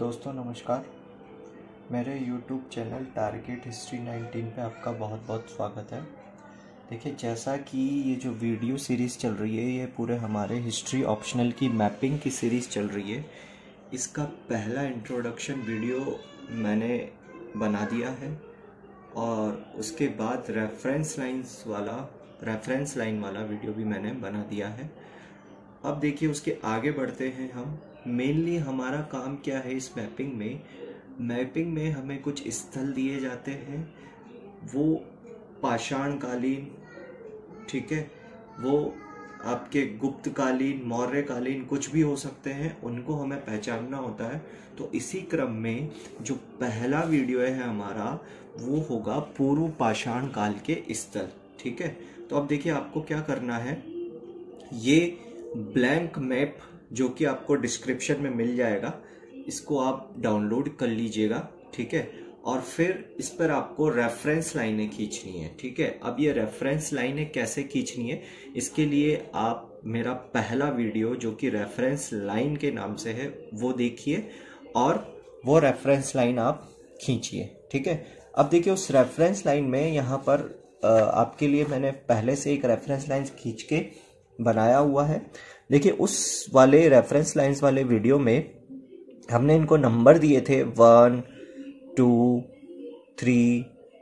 दोस्तों नमस्कार। मेरे YouTube चैनल टारगेट हिस्ट्री 19 पे आपका बहुत बहुत स्वागत है। देखिए, जैसा कि ये जो वीडियो सीरीज़ चल रही है ये पूरे हमारे हिस्ट्री ऑप्शनल की मैपिंग की सीरीज़ चल रही है। इसका पहला इंट्रोडक्शन वीडियो मैंने बना दिया है और उसके बाद रेफरेंस लाइन वाला वीडियो भी मैंने बना दिया है। अब देखिए, उसके आगे बढ़ते हैं हम। मेनली हमारा काम क्या है इस मैपिंग में हमें कुछ स्थल दिए जाते हैं, वो पाषाणकालीन, ठीक है, वो आपके गुप्तकालीन, मौर्यकालीन कुछ भी हो सकते हैं, उनको हमें पहचानना होता है। तो इसी क्रम में जो पहला वीडियो है हमारा वो होगा पूर्व पाषाण काल के स्थल, ठीक है। तो अब देखिए, आपको क्या करना है, ये ब्लैंक मैप जो कि आपको डिस्क्रिप्शन में मिल जाएगा, इसको आप डाउनलोड कर लीजिएगा, ठीक है। और फिर इस पर आपको रेफरेंस लाइनें खींचनी है, ठीक है। अब ये रेफरेंस लाइनें कैसे खींचनी है, इसके लिए आप मेरा पहला वीडियो जो कि रेफरेंस लाइन के नाम से है वो देखिए और वो रेफरेंस लाइन आप खींचिए, ठीक है। अब देखिए, उस रेफरेंस लाइन में यहाँ पर आपके लिए मैंने पहले से एक रेफरेंस लाइन खींच के बनाया हुआ है। देखिए, उस वाले रेफरेंस लाइंस वाले वीडियो में हमने इनको नंबर दिए थे 1 2 3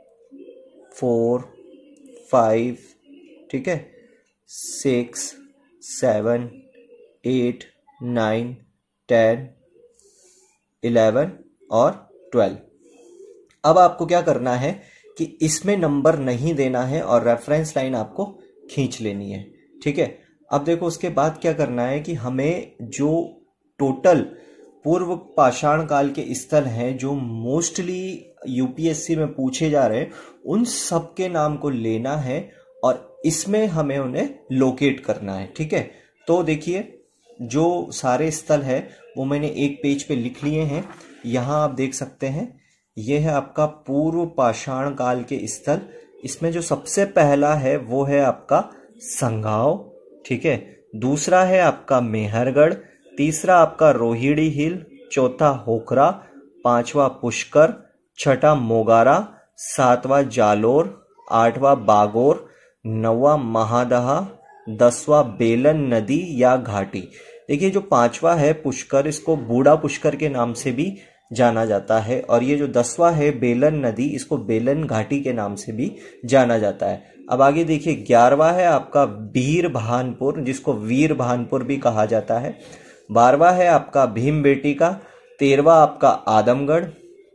4 5, ठीक है, 6 7 8 9 10 11 और 12। अब आपको क्या करना है कि इसमें नंबर नहीं देना है और रेफरेंस लाइन आपको खींच लेनी है, ठीक है। अब देखो, उसके बाद क्या करना है कि हमें जो टोटल पूर्व पाषाण काल के स्थल हैं जो मोस्टली यूपीएससी में पूछे जा रहे हैं, उन सब के नाम को लेना है और इसमें हमें उन्हें लोकेट करना है, ठीक है। तो देखिए, जो सारे स्थल है वो मैंने एक पेज पे लिख लिए हैं। यहाँ आप देख सकते हैं, ये है आपका पूर्व पाषाण काल के स्थल। इसमें जो सबसे पहला है वो है आपका संगाव, ठीक है। दूसरा है आपका मेहरगढ़, तीसरा आपका रोहिणी हिल, चौथा होकरा, पांचवा पुष्कर, छठा मोगारा, सातवां जालोर, आठवां बागोर, नौवां महादहा, 10वां बेलन नदी या घाटी। देखिए, जो पांचवा है पुष्कर, इसको बूढ़ा पुष्कर के नाम से भी जाना जाता है, और ये जो 10वां है बेलन नदी, इसको बेलन घाटी के नाम से भी जाना जाता है। अब आगे देखिए, 11वां है आपका वीर भानपुर, जिसको वीर भानपुर भी कहा जाता है। 12वां है आपका भीमबेटका, 13वां आपका आदमगढ़,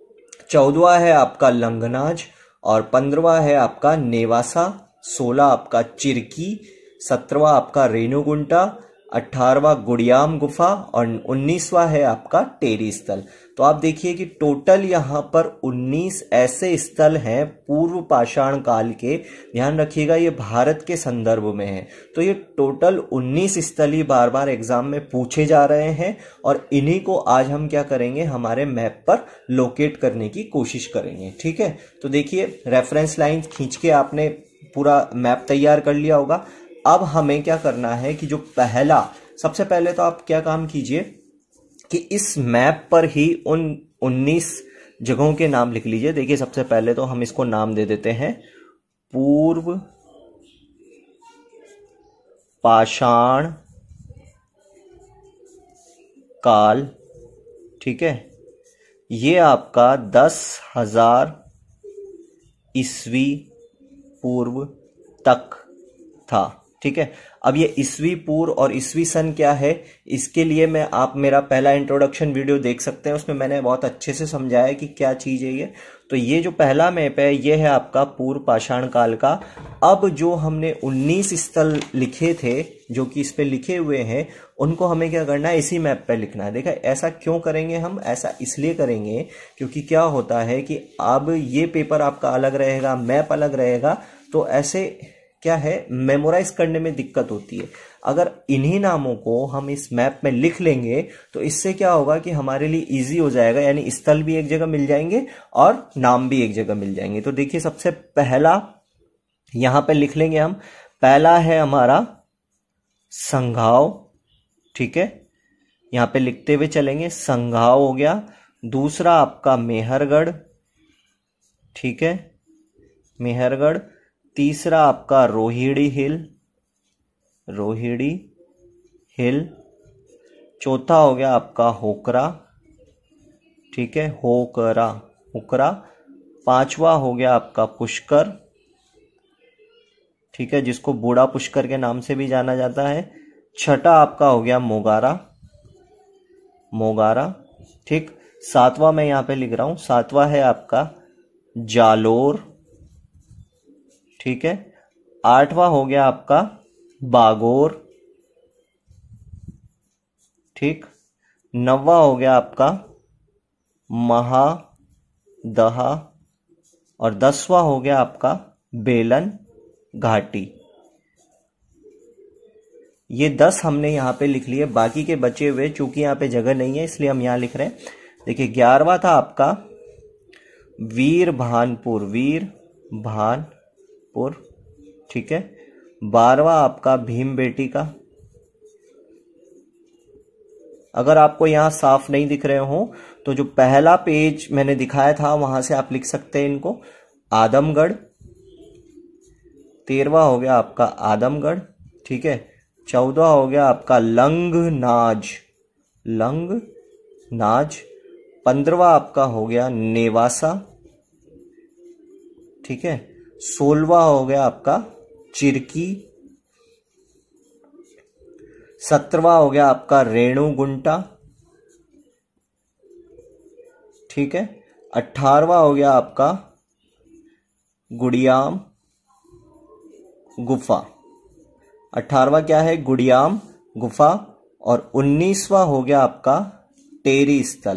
14वां है आपका लंगनाज और 15वां है आपका नेवासा, 16 आपका चिरकी, 17वां आपका रेणुगुंटा, 18वां गुड़ियाम गुफा और 19वां है आपका टेरी स्थल। तो आप देखिए कि टोटल यहाँ पर 19 ऐसे स्थल हैं पूर्व पाषाण काल के। ध्यान रखिएगा, ये भारत के संदर्भ में है। तो ये टोटल 19 स्थल ही बार बार एग्जाम में पूछे जा रहे हैं और इन्हीं को आज हम क्या करेंगे, हमारे मैप पर लोकेट करने की कोशिश करेंगे, ठीक है। तो देखिए, रेफरेंस लाइन खींच के आपने पूरा मैप तैयार कर लिया होगा। अब हमें क्या करना है कि जो सबसे पहले तो आप क्या काम कीजिए कि इस मैप पर ही उन 19 जगहों के नाम लिख लीजिए। देखिए, सबसे पहले तो हम इसको नाम दे देते हैं पूर्व पाषाण काल, ठीक है। ये आपका 10,000 ईस्वी पूर्व तक था, ठीक है। अब ये ईस्वी पूर्व और ईस्वी सन क्या है, इसके लिए आप मेरा पहला इंट्रोडक्शन वीडियो देख सकते हैं, उसमें मैंने बहुत अच्छे से समझाया कि क्या चीज है ये। तो ये जो पहला मैप है ये है आपका पूर्व पाषाण काल का। अब जो हमने 19 स्थल लिखे थे जो कि इस पे लिखे हुए हैं, उनको हमें क्या करना है, इसी मैप पे लिखना है। देखा, ऐसा क्यों करेंगे हम, ऐसा इसलिए करेंगे क्योंकि क्या होता है कि अब ये पेपर आपका अलग रहेगा, मैप अलग रहेगा, तो ऐसे क्या है, मेमोराइज करने में दिक्कत होती है। अगर इन्हीं नामों को हम इस मैप में लिख लेंगे तो इससे क्या होगा कि हमारे लिए इजी हो जाएगा, यानी स्थल भी एक जगह मिल जाएंगे और नाम भी एक जगह मिल जाएंगे। तो देखिए, सबसे पहला यहां पे लिख लेंगे हम। पहला है हमारा संघाव, ठीक है, यहां पे लिखते हुए चलेंगे। संघाव हो गया, दूसरा आपका मेहरगढ़, ठीक है, मेहरगढ़। तीसरा आपका रोहिड़ी हिल, रोहिड़ी हिल। चौथा हो गया आपका होकरा, ठीक है, होकरा, होकरा। पांचवा हो गया आपका पुष्कर, ठीक है, जिसको बूढ़ा पुष्कर के नाम से भी जाना जाता है। छठा आपका हो गया मोगारा, मोगारा, ठीक। सातवां मैं यहां पे लिख रहा हूं, सातवां है आपका जालोर, ठीक है। आठवां हो गया आपका बागोर, ठीक। नौवां हो गया आपका महादहा और 10वां हो गया आपका बेलन घाटी। ये 10 हमने यहां पे लिख लिए, बाकी के बचे हुए चूंकि यहां पे जगह नहीं है इसलिए हम यहां लिख रहे हैं। देखिए 11वां था आपका वीर भानपुर, वीर भानपुर, ठीक है। 12वां आपका भीम बेटी का। अगर आपको यहां साफ नहीं दिख रहे हो तो जो पहला पेज मैंने दिखाया था वहां से आप लिख सकते हैं इनको। आदमगढ़, 13वां हो गया आपका आदमगढ़, ठीक है। 14वां हो गया आपका लंगनाज, लंगनाज। 15वां आपका हो गया नेवासा, ठीक है। 16वां हो गया आपका चिरकी। 17वां हो गया आपका रेणुगुंटा, ठीक है। 18वां हो गया आपका गुड़ियाम गुफा, 18वां क्या है गुड़ियाम गुफा। और 19वां हो गया आपका टेरी स्थल,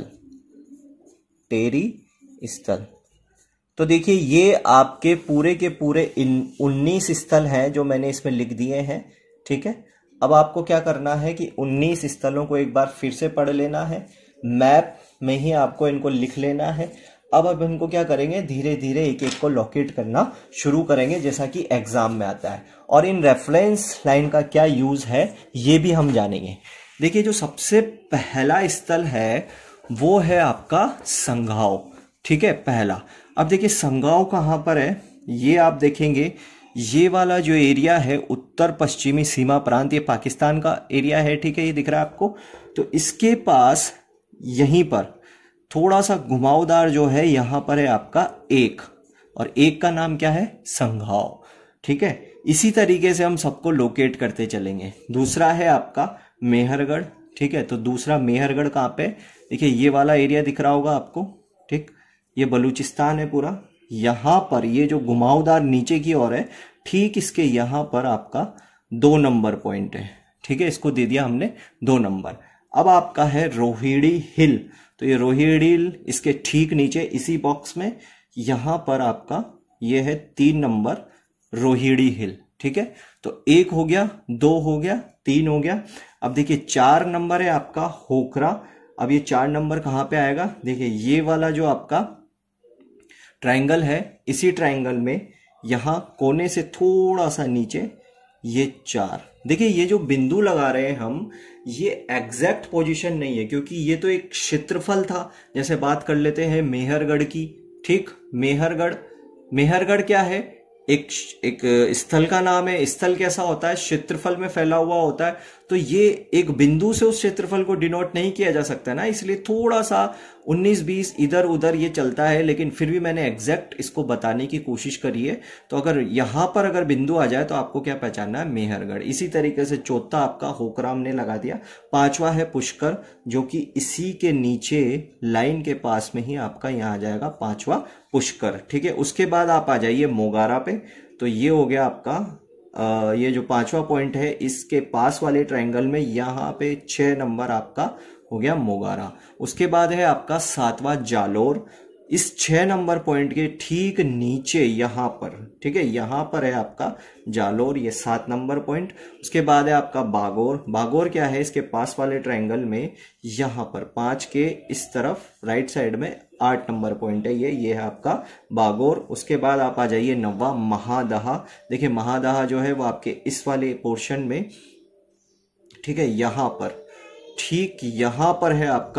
टेरी स्थल। तो देखिए ये आपके पूरे के पूरे 19 स्थल हैं जो मैंने इसमें लिख दिए हैं, ठीक है। अब आपको क्या करना है कि 19 स्थलों को एक बार फिर से पढ़ लेना है, मैप में ही आपको इनको लिख लेना है। अब इनको क्या करेंगे, धीरे धीरे एक एक को लोकेट करना शुरू करेंगे जैसा कि एग्जाम में आता है। और इन रेफरेंस लाइन का क्या यूज है ये भी हम जानेंगे। देखिए जो सबसे पहला स्थल है वो है आपका संघाव, ठीक है, पहला। अब देखिए संघाव कहां पर है, ये आप देखेंगे ये वाला जो एरिया है उत्तर पश्चिमी सीमा प्रांत, ये पाकिस्तान का एरिया है, ठीक है, ये दिख रहा है आपको। तो इसके पास यहीं पर थोड़ा सा घुमावदार जो है यहां पर है आपका एक, और एक का नाम क्या है संघाव, ठीक है। इसी तरीके से हम सबको लोकेट करते चलेंगे। दूसरा है आपका मेहरगढ़, ठीक है। तो दूसरा मेहरगढ़ कहां पे, देखिए ये वाला एरिया दिख रहा होगा आपको, ठीक, ये बलूचिस्तान है पूरा। यहां पर ये जो घुमावदार नीचे की ओर है, ठीक इसके यहां पर आपका 2 नंबर पॉइंट है, ठीक है, इसको दे दिया हमने 2 नंबर। अब आपका है रोहिड़ी हिल, तो ये रोहिड़ी हिल इसके ठीक नीचे इसी बॉक्स में यहां पर आपका ये है 3 नंबर रोहिड़ी हिल, ठीक है। तो 1 हो गया, 2 हो गया, 3 हो गया। अब देखिए 4 नंबर है आपका होकरा। अब ये 4 नंबर कहां पे आएगा, देखिए ये वाला जो आपका ट्रायंगल है, इसी ट्रायंगल में यहां कोने से थोड़ा सा नीचे ये 4। देखिए ये जो बिंदु लगा रहे हैं हम, ये एग्जैक्ट पोजीशन नहीं है क्योंकि ये तो एक क्षेत्रफल था। जैसे बात कर लेते हैं मेहरगढ़ की, ठीक। मेहरगढ़, मेहरगढ़ क्या है, एक स्थल का नाम है। स्थल कैसा होता है, क्षेत्रफल में फैला हुआ होता है। तो ये एक बिंदु से उस क्षेत्रफल को डिनोट नहीं किया जा सकता ना, इसलिए थोड़ा सा 19-20 इधर उधर ये चलता है, लेकिन फिर भी मैंने एग्जैक्ट इसको बताने की कोशिश करी है। तो अगर यहां पर अगर बिंदु आ जाए तो आपको क्या पहचानना है, मेहरगढ़। इसी तरीके से चौथा आपका होकराम ने लगा दिया। 5वां है पुष्कर, जो कि इसी के नीचे लाइन के पास में ही आपका यहां आ जाएगा 5वां पुष्कर, ठीक है। उसके बाद आप आ जाइए मोगारा पे, तो ये हो गया आपका ये जो 5वां पॉइंट है इसके पास वाले ट्रायंगल में यहाँ पे 6 नंबर आपका हो गया मोगारा। उसके बाद है आपका 7वां जालोर, इस 6 नंबर पॉइंट के ठीक नीचे यहां पर, ठीक है, यहां पर है आपका जालोर, ये 7 नंबर पॉइंट। उसके बाद है आपका बागोर। बागोर क्या है, इसके पास वाले ट्रायंगल में यहां पर 5 के इस तरफ राइट साइड में 8 नंबर पॉइंट है, ये है आपका बागोर। उसके बाद आप आ जाइए 9वां महादहा। देखिए महादहा जो है वो आपके इस वाले पोर्शन में, ठीक है, यहां पर, ठीक यहां पर है आपका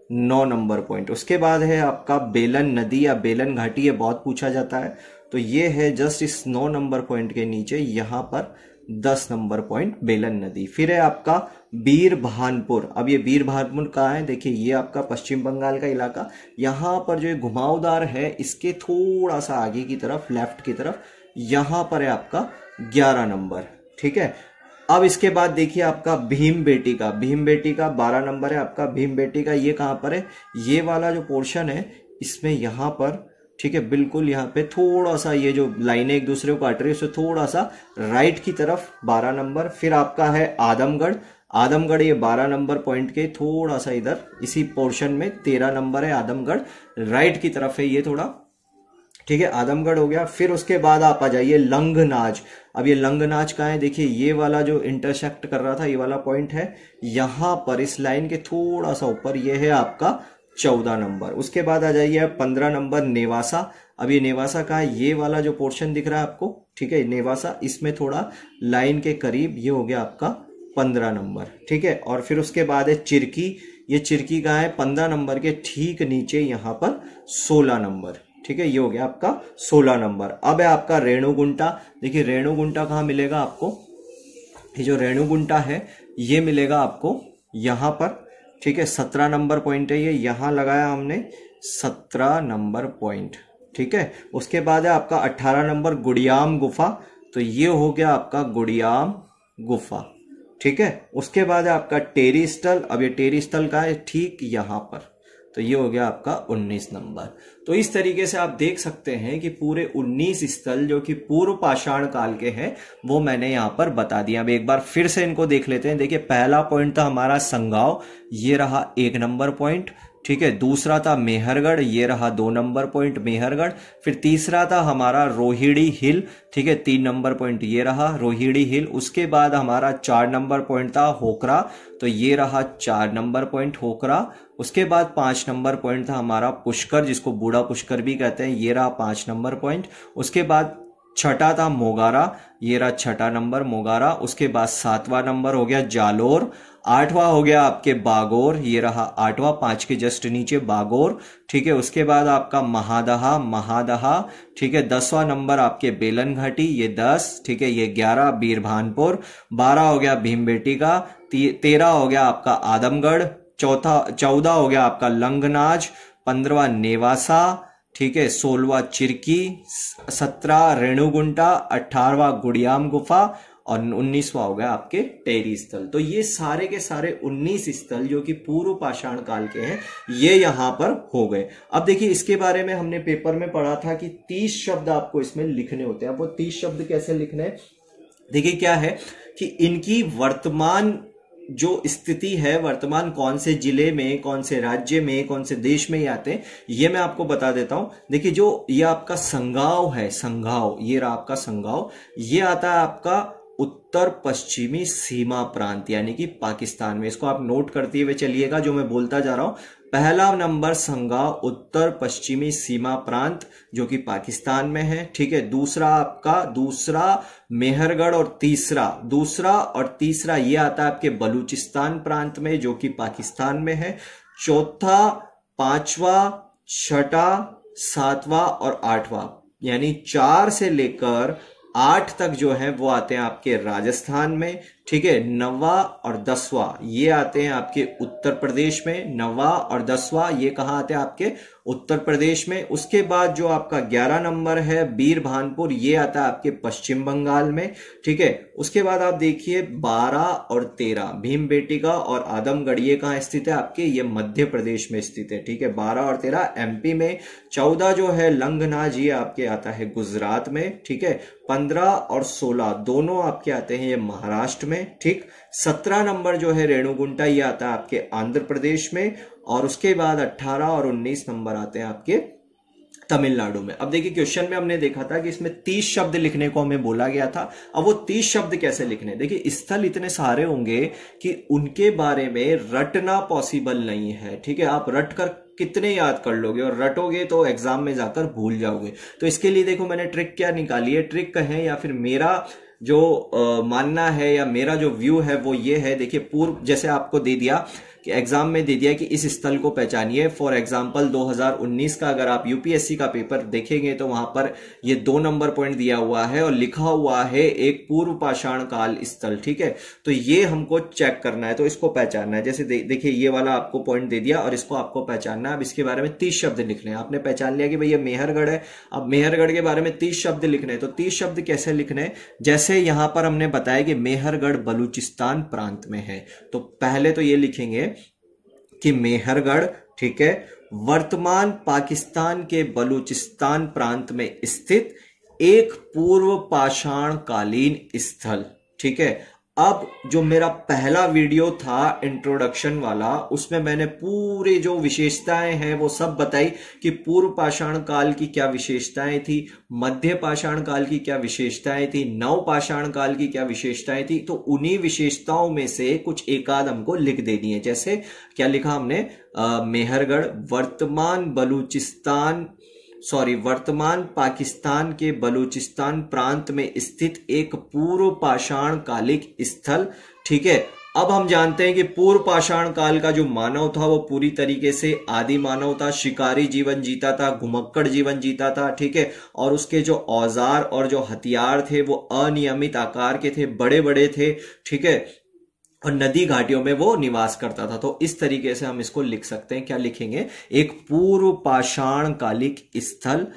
9 नंबर पॉइंट। उसके बाद है आपका बेलन नदी या बेलन घाटी, ये बहुत पूछा जाता है, तो ये है जस्ट इस 9 नंबर पॉइंट के नीचे, यहां पर 10 नंबर पॉइंट बेलन नदी। फिर है आपका बीरभानपुर। अब ये बीरभानपुर कहाँ है, देखिए ये आपका पश्चिम बंगाल का इलाका, यहाँ पर जो घुमावदार है इसके थोड़ा सा आगे की तरफ, लेफ्ट की तरफ, यहाँ पर है आपका 11 नंबर। ठीक है, अब इसके बाद देखिए आपका भीमबेटका, भीमबेटका 12 नंबर है आपका भीमबेटका। ये कहाँ पर है, ये वाला जो पोर्शन है इसमें यहाँ पर, ठीक है, बिल्कुल यहाँ पे थोड़ा सा ये जो लाइनें एक दूसरे को काट रही है उससे थोड़ा सा राइट की तरफ 12 नंबर। फिर आपका है आदमगढ़, आदमगढ़ ये 12 नंबर पॉइंट के थोड़ा सा इधर इसी पोर्शन में 13 नंबर है आदमगढ़, राइट की तरफ है ये थोड़ा। ठीक है, आदमगढ़ हो गया। फिर उसके बाद आप आ जाइए लंगनाज। अब ये लंगनाज कहाँ है, देखिए ये वाला जो इंटरसेक्ट कर रहा था ये वाला पॉइंट है यहाँ पर, इस लाइन के थोड़ा सा ऊपर, ये है आपका 14 नंबर। उसके बाद आ जाइए 15 नंबर नेवासा। अब ये नेवासा का है, ये वाला जो पोर्शन दिख रहा है आपको, ठीक है, नेवासा, इसमें थोड़ा लाइन के करीब, ये हो गया आपका 15 नंबर। ठीक है, और फिर उसके बाद है चिरकी। ये चिरकी का है 15 नंबर के ठीक नीचे यहाँ पर 16 नंबर। ठीक है, ये हो गया आपका 16 नंबर। अब है आपका रेणुगुंटा। देखिए रेणुगुंटा कहाँ मिलेगा आपको, ये जो रेणुगुंटा है ये मिलेगा आपको यहाँ पर। ठीक है, 17 नंबर पॉइंट है ये, यहां लगाया हमने 17 नंबर पॉइंट। ठीक है, उसके बाद है आपका 18 नंबर गुड़ियाम गुफा, तो ये हो गया आपका गुड़ियाम गुफा। ठीक है, उसके बाद है आपका टेरी स्थल। अब ये टेरी स्थल का है ठीक यहां पर, तो ये हो गया आपका 19 नंबर। तो इस तरीके से आप देख सकते हैं कि पूरे 19 स्थल जो कि पूर्व पाषाण काल के हैं वो मैंने यहां पर बता दिया। अब एक बार फिर से इनको देख लेते हैं। देखिए पहला पॉइंट था हमारा संगाव, ये रहा 1 नंबर पॉइंट। ठीक है, दूसरा था मेहरगढ़, ये रहा 2 नंबर पॉइंट मेहरगढ़। फिर तीसरा था हमारा रोहिड़ी हिल, ठीक है, 3 नंबर पॉइंट ये रहा रोहिड़ी हिल। उसके बाद हमारा 4 नंबर पॉइंट था होकरा, तो ये रहा 4 नंबर पॉइंट होकरा। उसके बाद 5 नंबर पॉइंट था हमारा पुष्कर, जिसको बूढ़ा पुष्कर भी कहते हैं, ये रहा 5 नंबर पॉइंट। उसके बाद छठा था मोगारा, ये रहा 6ठा नंबर मोगारा। उसके बाद 7वां नंबर हो गया जालोर। 8वां हो गया आपके बागोर, ये रहा 8वां, 5 के जस्ट नीचे बागोर। ठीक है, उसके बाद आपका महादहा, महादहा। ठीक है, 10वां नंबर आपके बेलन घाटी, ये 10। ठीक है, ये 11 बीरभानपुर। 12 हो गया भीमबेटका। 13 हो गया आपका आदमगढ़। 14 हो गया आपका लंगनाज। 15वां नेवासा। ठीक है, 16वां चिरकी। 17 रेणुगुंटा। 18वां गुड़ियाम गुफा और 19वां हो गया आपके टेरी स्थल। तो ये सारे के सारे 19 स्थल जो कि पूर्व पाषाण काल के हैं ये यहां पर हो गए। अब देखिए इसके बारे में हमने पेपर में पढ़ा था कि 30 शब्द आपको इसमें लिखने होते हैं। अब वो 30 शब्द कैसे लिखने हैं, देखिए क्या है कि इनकी वर्तमान जो स्थिति है, वर्तमान कौन से जिले में, कौन से राज्य में, कौन से देश में ये आते हैं, ये मैं आपको बता देता हूं। देखिए जो ये आपका संगाव है, संगाव, ये रहा आपका संगाव, ये आता है आपका उत्तर पश्चिमी सीमा प्रांत यानी कि पाकिस्तान में। इसको आप नोट करते हुए चलिएगा जो मैं बोलता जा रहा हूं। पहला नंबर संगाव उत्तर पश्चिमी सीमा प्रांत जो कि पाकिस्तान में है। ठीक है, दूसरा आपका, दूसरा मेहरगढ़ और तीसरा ये आता है आपके बलूचिस्तान प्रांत में जो कि पाकिस्तान में है। चौथा, 5वां, 6ठा, 7वां और 8वां, यानी 4 से लेकर 8 तक जो है वो आते हैं आपके राजस्थान में। ठीक है, 9वां और 10वां ये आते हैं आपके उत्तर प्रदेश में। 9वां और 10वां ये कहाँ आते हैं आपके उत्तर प्रदेश में। उसके बाद जो आपका 11 नंबर है बीरभानपुर, ये आता है आपके पश्चिम बंगाल में। ठीक है, उसके बाद आप देखिए 12 और 13 भीमबेटका और आदमगढ़ ये कहाँ स्थित है आपके, ये मध्य प्रदेश में स्थित है। ठीक है, 12 और 13 एमपी में। 14 जो है लंगनाज ये आपके आता है गुजरात में। ठीक है, 15 और 16 दोनों आपके आते हैं ये महाराष्ट्र में। ठीक, 17 नंबर जो है रेणुगुंटा ये आता है आपके आंध्र प्रदेश में। और उसके बाद 18 और 19 नंबर आते हैं आपके तमिलनाडु में। अब देखिए क्वेश्चन में हमने देखा था कि इसमें 30 शब्द लिखने को हमें बोला गया था। अब वो 30 शब्द कैसे लिखने, देखिए स्थल इतने सारे होंगे कि उनके बारे में रटना पॉसिबल नहीं है। ठीक है, आप रट कर कितने याद कर लोगे, और रटोगे तो एग्जाम में जाकर भूल जाओगे। तो इसके लिए देखो मैंने ट्रिक क्या निकाली है, ट्रिक कहें या फिर मेरा जो मानना है या मेरा जो व्यू है वो ये है। देखिए पूर्व जैसे आपको दे दिया कि एग्जाम में दे दिया कि इस स्थल को पहचानिए। फॉर एग्जाम्पल 2019 का अगर आप यूपीएससी का पेपर देखेंगे तो वहां पर ये 2 नंबर पॉइंट दिया हुआ है और लिखा हुआ है एक पूर्व पाषाण काल स्थल, ठीक है। तो ये हमको चेक करना है, तो इसको पहचानना है। जैसे देखिए ये वाला आपको पॉइंट दे दिया और इसको आपको पहचानना है। अब इसके बारे में 30 शब्द लिखने हैं। आपने पहचान लिया कि भाई ये मेहरगढ़ है, अब मेहरगढ़ के बारे में 30 शब्द लिखने हैं। तो 30 शब्द कैसे लिखने हैं, जैसे यहां पर हमने बताया कि मेहरगढ़ बलूचिस्तान प्रांत में है, तो पहले तो ये लिखेंगे कि मेहरगढ़, ठीक है, वर्तमान पाकिस्तान के बलूचिस्तान प्रांत में स्थित एक पूर्व पाषाण कालीन स्थल, ठीक है। अब जो मेरा पहला वीडियो था इंट्रोडक्शन वाला, उसमें मैंने पूरे जो विशेषताएं हैं वो सब बताई कि पूर्व पाषाण काल की क्या विशेषताएं थी, मध्य पाषाण काल की क्या विशेषताएं थी, नव पाषाण काल की क्या विशेषताएं थी। तो उन्हीं विशेषताओं में से कुछ एकाध हमको लिख देनी है। जैसे क्या लिखा हमने, मेहरगढ़ वर्तमान पाकिस्तान के बलूचिस्तान प्रांत में स्थित एक पूर्व पाषाण कालिक स्थल, ठीक है। अब हम जानते हैं कि पूर्व पाषाण काल का जो मानव था वो पूरी तरीके से आदि मानव था, शिकारी जीवन जीता था, घुमक्कड़ जीवन जीता था, ठीक है। और उसके जो औजार और जो हथियार थे वो अनियमित आकार के थे, बड़े बड़े थे, ठीक है, और नदी घाटियों में वो निवास करता था। तो इस तरीके से हम इसको लिख सकते हैं। क्या लिखेंगे, एक पूर्व पाषाण कालिक स्थल।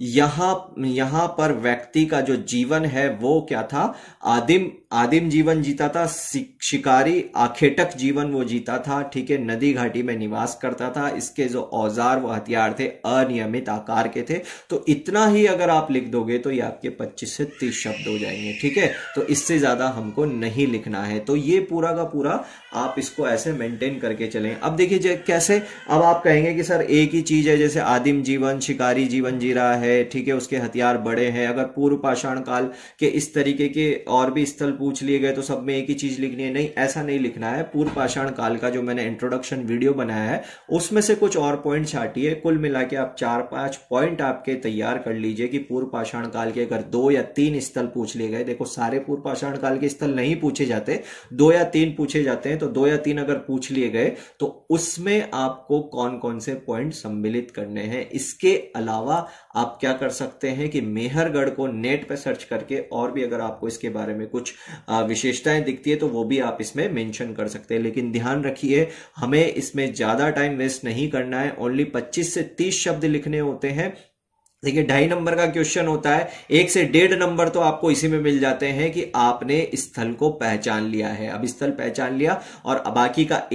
यहां पर व्यक्ति का जो जीवन है वो क्या था, आदिम जीवन जीता था, शिकारी आखेटक जीवन वो जीता था, ठीक है, नदी घाटी में निवास करता था। इसके जो औजार व हथियार थे अनियमित आकार के थे। तो इतना ही अगर आप लिख दोगे तो ये आपके 25 से 30 शब्द हो जाएंगे, ठीक है। तो इससे ज्यादा हमको नहीं लिखना है। तो ये पूरा का पूरा आप इसको ऐसे मेंटेन करके चलें। अब देखिए कैसे, अब आप कहेंगे कि सर एक ही चीज है, जैसे आदिम जीवन, शिकारी जीवन जी रहा है, ठीक है, उसके हथियार बड़े हैं। अगर पूर्व पाषाण काल के इस तरीके के और भी स्थल पूछ लिए गए तो सब में एक ही चीज लिखनी है, नहीं, ऐसा नहीं लिखना है। पूर्व पाषाण काल का जो मैंने इंट्रोडक्शन वीडियो बनाया है उसमें से कुछ और पॉइंट छाटिए। कुल मिला के आप 4-5 पॉइंट आपके तैयार कर लीजिए कि पूर्व पाषाण काल के अगर 2 या 3 स्थल पूछ लिए गए, देखो सारे पूर्व पाषाण काल के स्थल नहीं पूछे जाते, 2 या 3 पूछे जाते हैं। तो 2 या 3 अगर पूछ लिए गए तो उसमें आपको कौन कौन से पॉइंट सम्मिलित करने हैं। इसके अलावा आप क्या कर सकते हैं कि मेहरगढ़ को नेट पे सर्च करके और भी अगर आपको इसके बारे में कुछ विशेषताएं दिखती है तो वो भी आप इसमें मेंशन कर सकते हैं। लेकिन ध्यान रखिए, हमें इसमें ज्यादा टाइम वेस्ट नहीं करना है। ओनली 25 से 30 शब्द लिखने होते हैं। देखिए 2.5 नंबर का क्वेश्चन होता है, 1 से 1.5 नंबर तो आपको इसी में मिल जाते हैं कि आपने स्थल को पहचान लिया है। अब स्थल पहचान लिया और बाकी का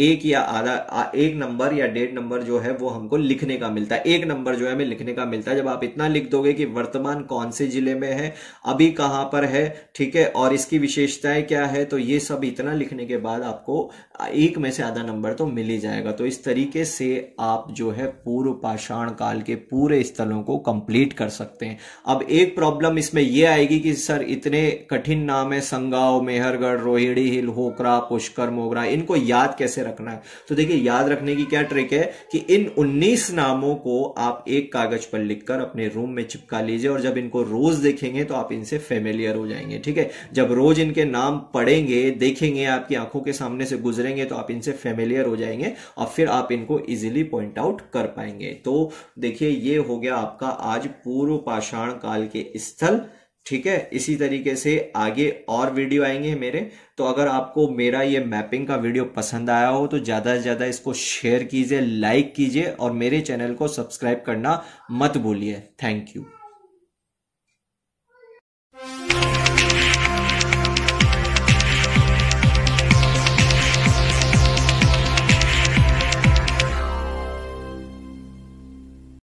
1 नंबर या 1.5 नंबर जो है वो हमको लिखने का मिलता है। 1 नंबर जो है हमें लिखने का मिलता है जब आप इतना लिख दोगे कि वर्तमान कौन से जिले में है, अभी कहां पर है, ठीक है, और इसकी विशेषताएं क्या है। तो ये सब इतना लिखने के बाद आपको 1 में से आधा नंबर तो मिल ही जाएगा। तो इस तरीके से आप जो है पूर्व पाषाण काल के पूरे स्थलों को कंप्लीट कर सकते हैं। अब एक प्रॉब्लम इसमें यह आएगी कि सर इतने कठिन नाम है, संगाव, मेहरगढ़, रोहिणी हिल, होकरा, पुष्कर, मोगरा, इनको याद कैसे रखना है। तो देखिए याद रखने की क्या ट्रिक है कि इन 19 नामों को आप एक कागज पर लिखकर अपने रूम में चिपका लीजिए और जब इनको रोज देखेंगे तो आप इनसे फेमिलियर हो जाएंगे, ठीक है। जब रोज इनके नाम पढ़ेंगे, देखेंगे, आपकी आंखों के सामने से गुजरेंगे तो आप इनसे फेमिलियर हो जाएंगे और फिर आप इनको इजीली पॉइंट आउट कर पाएंगे। तो देखिए ये हो गया आपका आज पूर्व पाषाण काल के स्थल, ठीक है। इसी तरीके से आगे और वीडियो आएंगे मेरे। तो अगर आपको मेरा ये मैपिंग का वीडियो पसंद आया हो तो ज्यादा से ज्यादा इसको शेयर कीजिए, लाइक कीजिए और मेरे चैनल को सब्सक्राइब करना मत भूलिए। Thank you.